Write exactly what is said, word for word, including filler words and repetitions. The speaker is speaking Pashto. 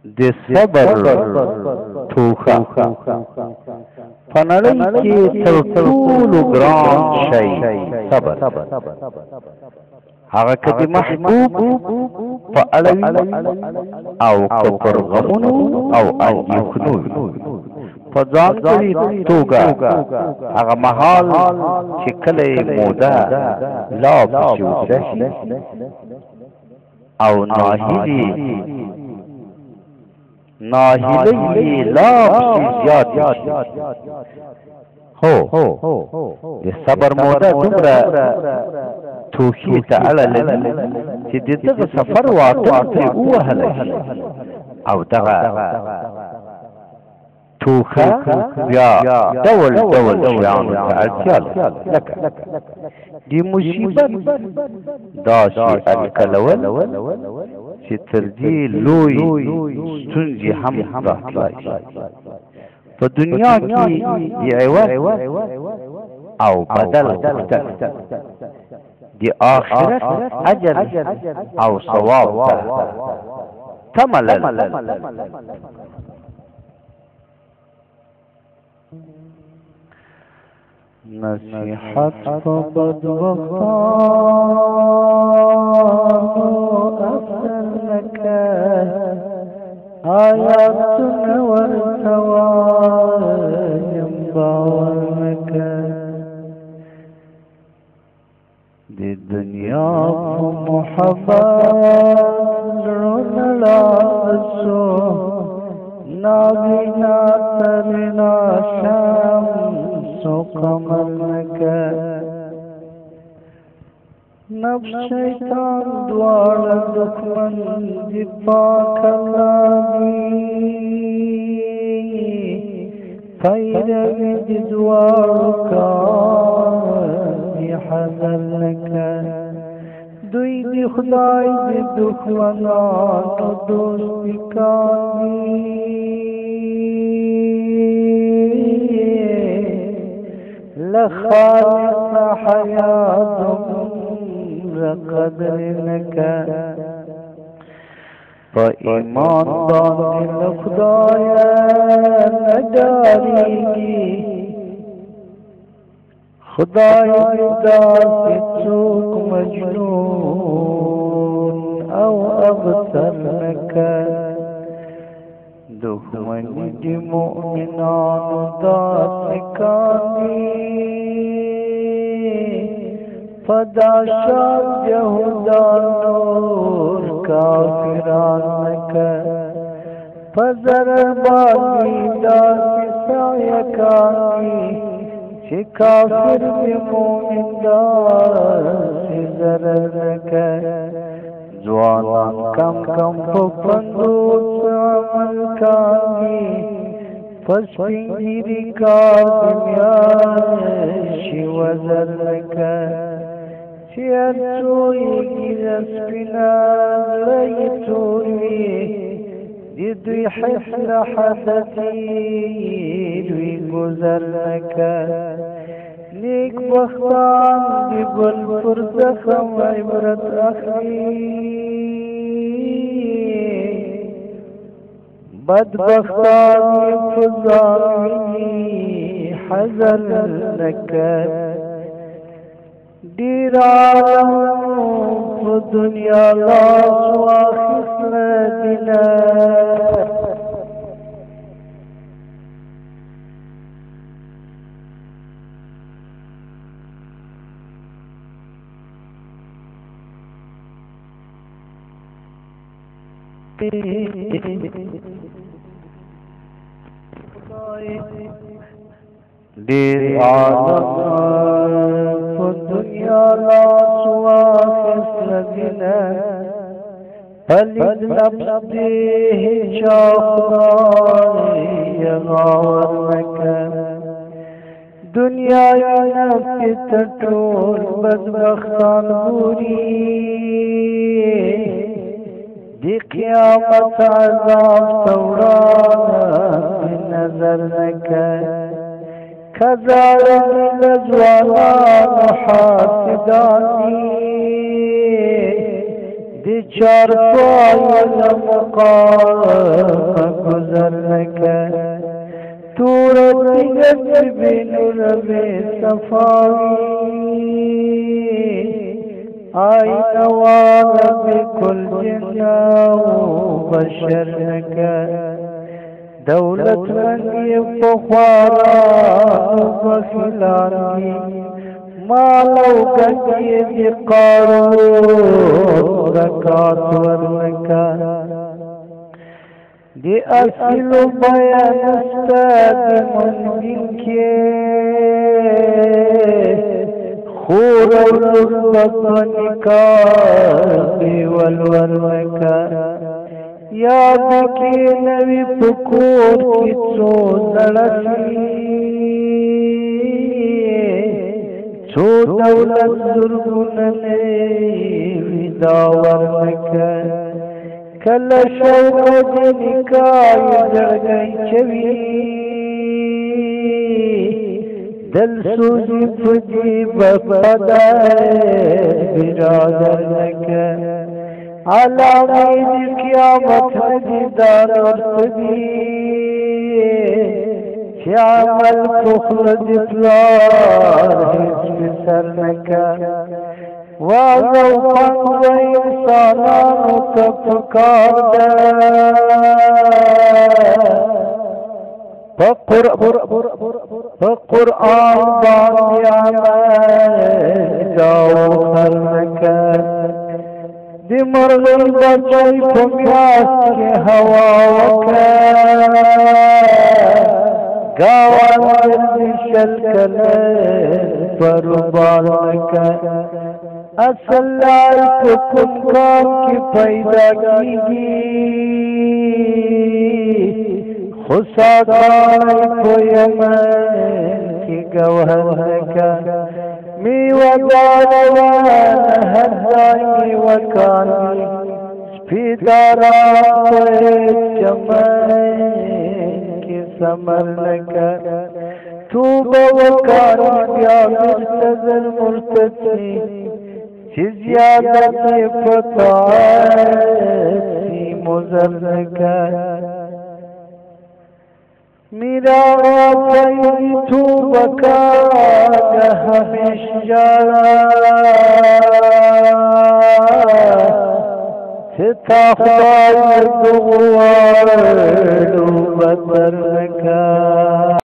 د صبر ټوکه په نړۍ کې تر ټولو ګران شی صبر هغه که د محبوب په اړه او که پر غمونو او اندېښنو په ځانګړې توګه هغه مهال چې کله یې موده لا پسې اوږده شي او ناهیلي ناهیلۍ یې لا پسې زیاتې شي. هو د صبر موده دومره توخي ته اړه لري چې د دغه سفر واټن پرې ووهلی شي او دغه توخه بیا ډول ډول شیانو ته اړتیا لري، لکه د مصیبت داسې اټکلول چې تر دې لوی ستونزې هم راتلای شي. په دنیا کې د عوض او بدل غوښتل د آخرت اجر او ثواب ته تمه لري. نصیحت په بدبختانو اثر لکه آیاتونه ورته وایم باور لکه د دنیا په محبت زړونه لاړ شو نابینا ترنا شمس و قمر لکه نفس شیطان دواړه دښمن دي پاک الله دي پیروي د دواړو کار دي حذر لکه دوی د خدای د دښمنانو دوستان دي له خالق حیات قدر لکه په ایمان باندې له خدایه نه ډارېږي خدای داسې څوک مجنون او ابتر لکه دښمني د مؤمنانو داسې کاندي فداشان یهودان نور کافران لکه فضرر باندې داسې سایه کاندي چې کافر د مؤمن داسې ضرر لکه ځوانان کم کم په پندوس عمل کاندي په سپین ږیري کار د میاشتې وزر لکه چې هر څو یې ږیره سپینه زړه یې تور وي د دوی حس له حده تېر وي ګذر لکه نیک بختان د بل پر زخم عبرت اخلي بدبختان یې په ځان ویني حذر لکه ډېر عالم په دنیا لاس واخیستله دینه ډېر عالم په دنیا لاس واخیستله دینه پلید نفس دې هېچا خدای غاور لکه دنیايي نفس ته ټول بدبختان ګوري د قیامت عذاب ته وړاندې نظر لکه کزاړه د ځوانانو حاسدان دي د चारपाई मकाम गुजर कर तूरत बिनुर में सफाई आई नवार बिकुल जिन्ना बशर कर दौलत मंगी पुखारा बखिलानी मालो गंगे बिकारो रकातवर का दे असिलो बयान उस्ताद मुनबिन के खूर बनिका बेवलवर का याद के नवी पुकोर की चो लड़सी चो दौलत दुर्गुन ने विदावर कर कल शौक निकाय जड़ गई छवि दिल सूजी फुजी बपदाए बिरादर कर आलामीन क़यामत दीदार अर्सदी श्यामल पुखल दिफलार हिस्स सर कर वाज़ो पंग इंसानानु तफकार क़ुरआन बानिया जाओ खर कर दिमरगी बचाई फम्यास के हवा गावान दिशल कल पर बाल कर असल कुन काम की पैदा कीगी खुशा कोई की गवहर का मीवदारवान हदाई वकानी स्फीदारा चमन की समर कर तू बवकानी ब्यामिर सजर मुर्तसी जिज्यादत पतासी मुजर कर मेरा वाकई तू बका हमेशा सिता खुदा दुआ बदर का।